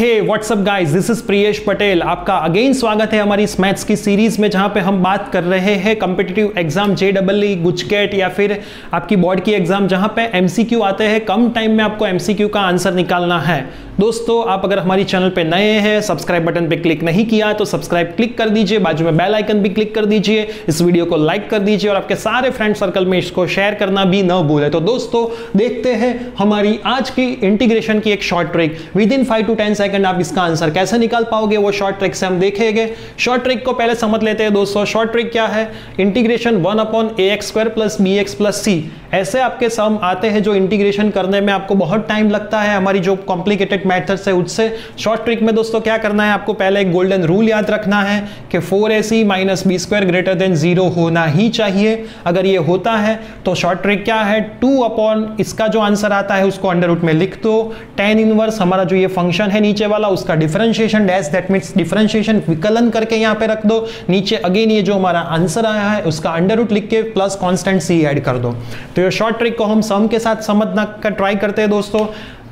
Hey what's up guys, this is Priyesh Patel. आपका again स्वागत है हमारी इस मैथ्स की सीरीज में, जहां पे हम बात कर रहे हैं कॉम्पिटिटिव एग्जाम JEE, गुजकेट या फिर आपकी बोर्ड की एग्जाम, जहां पे MCQ आते हैं। कम टाइम में आपको MCQ का आंसर निकालना है। दोस्तों, आप अगर हमारी चैनल पे नए हैं, सब्सक्राइब बटन पे क्लिक नहीं किया तो सब्सक्राइब क्लिक कर दीजिए, बाजू में बेल आइकन भी क्लिक कर दीजिए, इस वीडियो को लाइक कर दीजिए और आपके सारे फ्रेंड सर्कल में इसको शेयर करना भी न भूलें। तो दोस्तों, देखते हैं हमारी आज की इंटीग्रेशन की एक short trick. Within 5 to 10 second आप इसका आंसर कैसे निकाल पाओगे, वो शॉर्ट ट्रिक से हम देखेंगे। शॉर्ट ट्रिक को पहले समझ लेते हैं दोस्तों। शॉर्ट ट्रिक क्या है? Integration 1/ax² + bx + c। ऐसे आपके सम आते हैं जो इंटीग्रेशन करने में आपको बहुत टाइम लगता है, हमारी जो कॉम्प्लिकेटेड मेथड्स है उससे। शॉर्ट ट्रिक में दोस्तों क्या करना है, आपको पहले एक गोल्डन रूल याद रखना है कि 4ac - b² > 0 होना ही चाहिए। अगर ये होता है तो शॉर्ट ट्रिक क्या है, 2 इसका जो आंसर आता है उसको अंडर रूट में लिख दो। tan इनवर्स हमारा जो ये फंक्शन है नीचे वाला, उसका differentiation dash, that means differentiation विकलन करके यहां पे रख दो। नीचे अगेन ये जो हमारा आंसर आया है उसका अंडर रूट लिख के प्लस कांस्टेंट c ऐड कर दो। तो ये शॉर्ट ट्रिक को हम सम के साथ समझना का ट्राई करते हैं दोस्तों।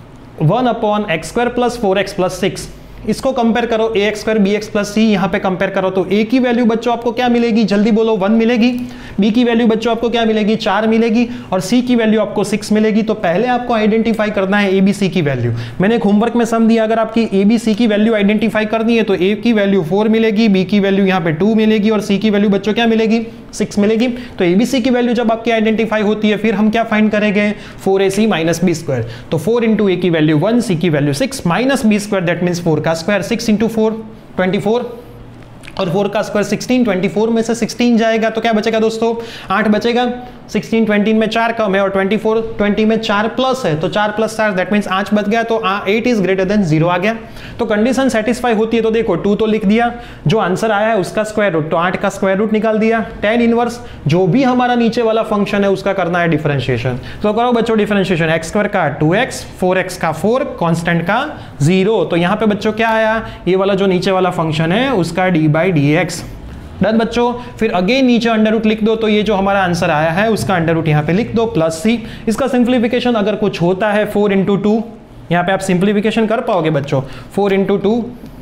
1/x² + 4x + 6, इसको कंपेयर करो ax² bx + c, यहां पे कंपेयर करो तो a की वैल्यू बच्चों आपको क्या मिलेगी, जल्दी बोलो, 1 मिलेगी। b की वैल्यू बच्चों आपको क्या मिलेगी, 4 मिलेगी। और c की वैल्यू आपको 6 मिलेगी। तो पहले आपको आइडेंटिफाई करना है a b c की वैल्यू। मैंने एक होमवर्क में सम दिया, अगर आपकी a b c की वैल्यू आइडेंटिफाई करनी है तो a की वैल्यू 4 मिलेगी, b की वैल्यू यहां पे 2 मिलेगी और c की वैल्यू बच्चों क्या मिलेगी, 6 मिलेगी। तो a b c की वैल्यू जब आपकी आइडेंटिफाई होती है, फिर हम क्या फाइंड करेंगे, 4ac - b²। तो 4 × a की वैल्यू 1, c की वैल्यू 6 - b², दैट मींस 4 का स्क्वायर। 6 × 4 24 और 4 का स्क्वायर 16। 24 में से 16 जाएगा तो क्या बचेगा दोस्तों, 8 बचेगा। 16 20 में 4 कम है और 24 20 में 4 प्लस है, तो 4 + 4 दैट मींस 8 बच गया। तो 8 इज ग्रेटर देन 0 आ गया। तो कंडीशन सेटिस्फाई होती है। तो देखो 2 तो लिख दिया, जो आंसर आया है उसका स्क्वायर रूट, तो 8 का स्क्वायर रूट निकाल दिया। tan इनवर्स जो भी हमारा नीचे वाला फंक्शन है उसका करना है डिफरेंशिएशन। तो करो बच्चों डिफरेंशिएशन, x² का 2x, 4x का 4, कांस्टेंट का 0। तो यहां पे बच्चों क्या आया, ये वाला जो नीचे वाला फंक्शन है उसका d/dx। डन बच्चों। फिर अगेन नीचे अंडर रूट लिख दो, तो ये जो हमारा आंसर आया है उसका अंडर रूट यहां पे लिख दो प्लस c। इसका सिंप्लीफिकेशन अगर कुछ होता है 4 × 2, यहां पे आप सिंप्लीफिकेशन कर पाओगे बच्चों। 4 × 2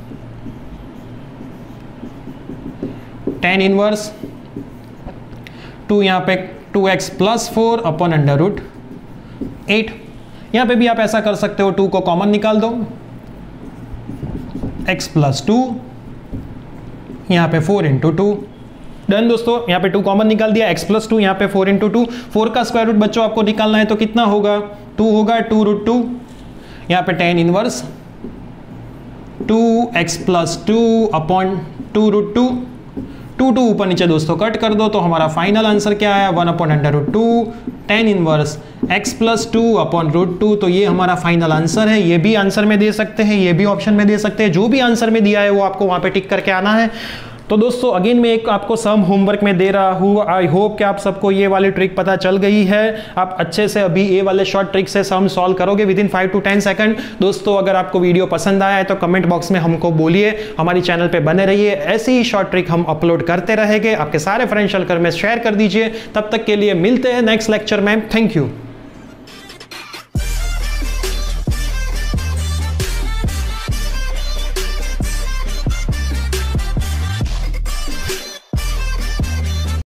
tan इनवर्स 2, यहां पे 2x + 4 / √8। यहां पे भी आप ऐसा कर सकते हो, 2 को कॉमन निकाल दो, x + 2, यहां पे 4 × 2। डन दोस्तों, यहां पे 2 कॉमन निकाल दिया, x + 2, यहां पे 4 × 2। 4 का स्क्वायर रूट बच्चों आपको निकालना है तो कितना होगा, 2 होगा, 2√2। यहां पे tan इनवर्स 2x + 2 / 2√2। 2 ऊपर नीचे दोस्तों कट कर दो, तो हमारा फाइनल आंसर क्या आया, 1/√2 tan इनवर्स x + 2 / √2। तो ये हमारा फाइनल आंसर है। ये भी आंसर में दे सकते हैं, ये भी ऑप्शन में दे सकते हैं, जो भी आंसर में दिया है वो आपको वहां पे टिक करके आना है। तो दोस्तों अगेन मैं एक आपको सम होमवर्क में दे रहा हूँ। आई होप कि आप सबको ये वाली ट्रिक पता चल गई है। आप अच्छे से अभी ये वाले शॉर्ट ट्रिक से सम सॉल्व करोगे विद इन 5 to 10 सेकंड। दोस्तों अगर आपको वीडियो पसंद आया है तो कमेंट बॉक्स में हमको बोलिए, हमारी चैनल पे बने रहिए, ऐसे ही शॉर्ट ट्रिक हम अपलोड करते रहेंगे। आपके सारे फ्रेंड सर्कल में शेयर कर दीजिए। तब तक के लिए मिलते हैं नेक्स्ट लेक्चर में। Thank you.